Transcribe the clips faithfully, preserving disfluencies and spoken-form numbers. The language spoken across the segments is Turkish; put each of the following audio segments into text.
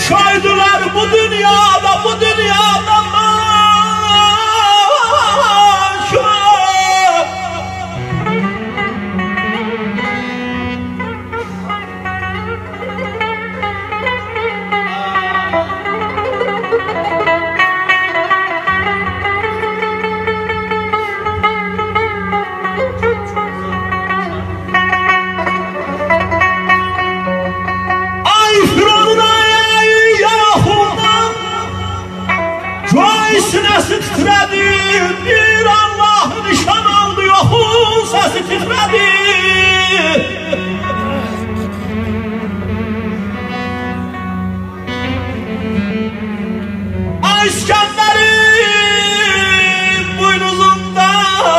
Şaydılar bu dünyada, bu dünyada maşuk. Sesi titredi, bir Allah nişan aldı, yokun sesi titredi. Ay İskender'in buynuzunda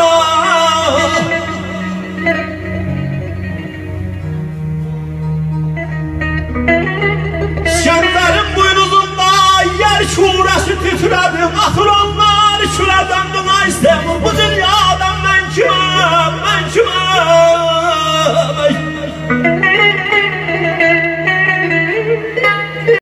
İskender'in buynuzunda yer şurası titredi. Atılanlar şura döndüm ay İstanbul, bu dünyadan ben kimim, ben kimim?